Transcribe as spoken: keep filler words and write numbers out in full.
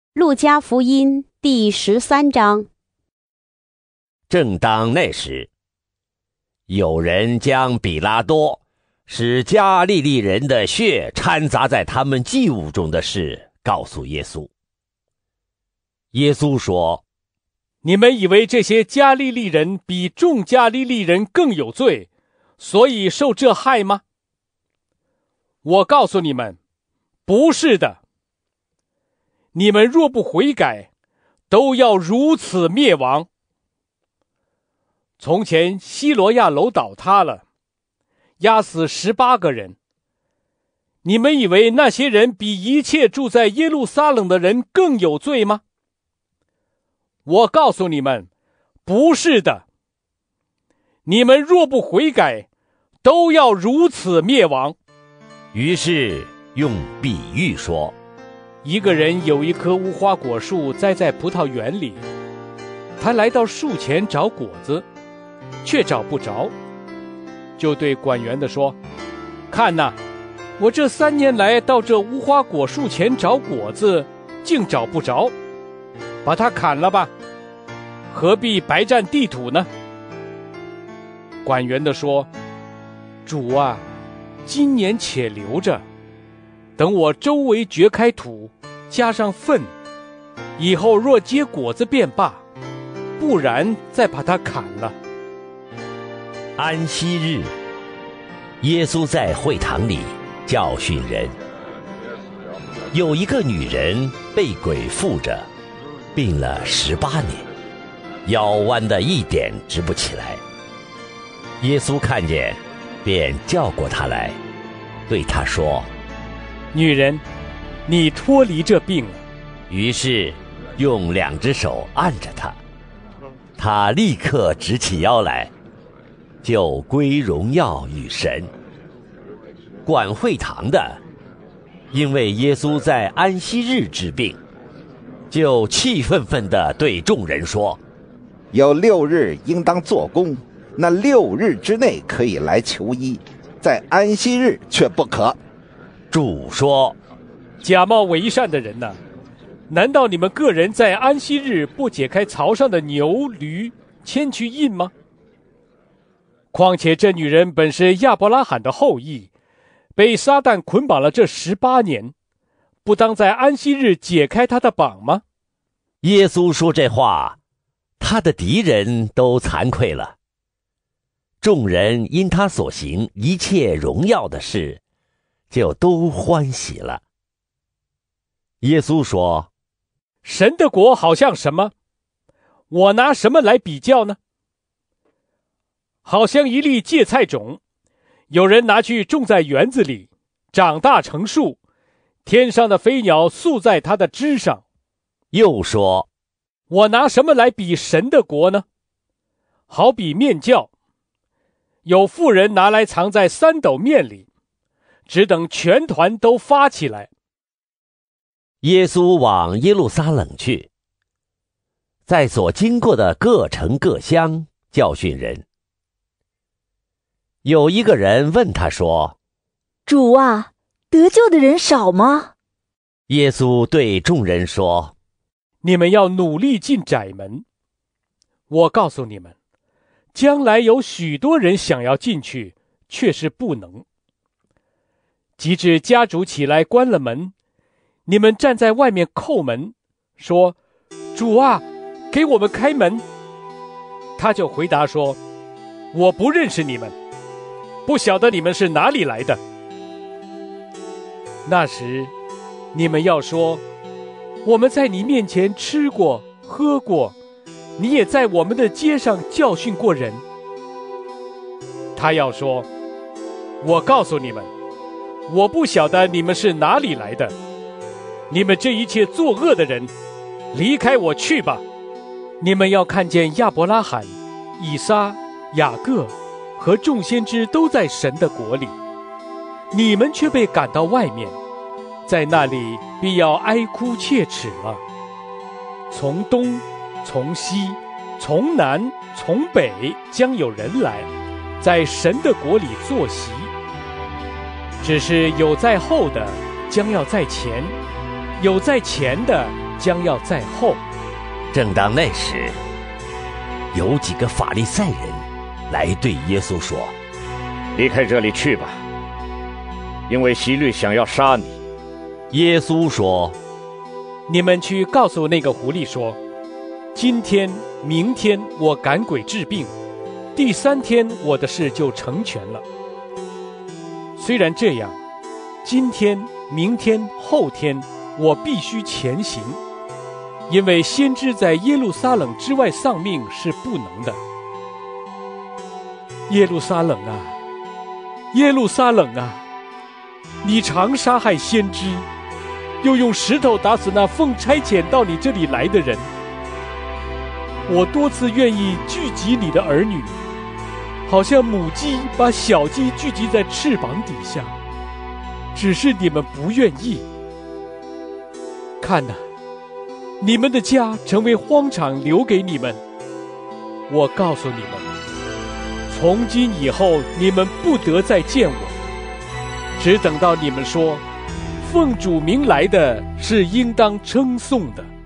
路加福音第十三章。 正当那时，有人将比拉多使加利利人的血掺杂在他们祭物中的事告诉耶稣。耶稣说： 你们以为这些加利利人比众加利利人更有罪，所以受这害吗？我告诉你们，不是的。你们若不悔改，都要如此灭亡。从前西罗亚楼倒塌了，压死十八个人。你们以为那些人比一切住在耶路撒冷的人更有罪吗？我告诉你们，不是的。你们若不悔改，都要如此灭亡。 于是用比喻说： 一个人有一棵无花果树栽在葡萄园里，他来到树前找果子，却找不着，就对管园的说：看哪，我这三年来到这无花果树前找果子，竟找不着，把它砍了吧，何必白占地土呢？管园的说：主啊，今年且留着，等我周围掘开土，加上粪，以后若结果子便罢，不然再把它砍了。 安息日，耶稣在会堂里教训人。有一个女人被鬼附着，病了十八年，腰弯得一点直不起来。耶稣看见，便叫过她来，对她说： 女人，你脱离这病了。 于是用两只手按着她，她立刻直起腰来，就归荣耀与神。管会堂的因为耶稣在安息日治病，就气愤愤地对众人说： 有六日应当做工，那六日之内可以来求医，在安息日却不可。 主说： 假冒为善的人哪，难道你们个人在安息日不解开槽上的牛驴牵去印吗？况且这女人本是亚伯拉罕的后裔，被撒旦捆绑了这十八年，不当在安息日解开她的绑吗？ 耶稣说这话，他的敌人都惭愧了。众人因他所行一切荣耀的事，就都欢喜了。耶稣说： 神的国好像什么？我拿什么来比较呢？好像一粒芥菜种，有人拿去种在园子里，长大成树，天上的飞鸟宿在它的枝上。 又说： 我拿什么来比神的国呢？好比面酵，有妇人拿来藏在三斗面里，只等全团都发起来。 耶稣往耶路撒冷去，在所经过的各城各乡教训人。有一个人问他说： 主啊，得救的人少吗？ 耶稣对众人说： 你们要努力进窄门。我告诉你们，将来有许多人想要进去，却是不能。及至家主起来关了门，你们站在外面叩门，说：主啊，给我们开门。他就回答说：我不认识你们，不晓得你们是哪里来的。那时你们要说：我们在你面前吃过喝过，你也在我们的街上教训过人。他要说：我告诉你们，我不晓得你们是哪里来的，你们这一切作恶的人，离开我去吧。你们要看见亚伯拉罕、以撒、雅各和众先知都在神的国里，你们却被赶到外面，在那里必要哀哭切齿了。从东，从西，从南，从北，将有人来，在神的国里坐席。只是有在后的，将要在前；有在前的， 将要在后。” 正当那时，有几个法利赛人来对耶稣说：“ 离开这里去吧，因为希律想要杀你。” 耶稣说：“ 你们去告诉那个狐狸说，今天、明天我赶鬼治病，第三天我的事就成全了。虽然这样，今天、明天、后天我必须前行，因为先知在耶路撒冷之外丧命是不能的。耶路撒冷啊，耶路撒冷啊，你常杀害先知，又用石头打死那奉差遣到你这里来的人。我多次愿意聚集你的儿女，好像母鸡把小鸡聚集在翅膀底下，只是你们不愿意。看哪，你们的家成为荒场，留给你们。我告诉你们，从今以后你们不得再见我，只等到你们说，奉主名来的是应当称颂的。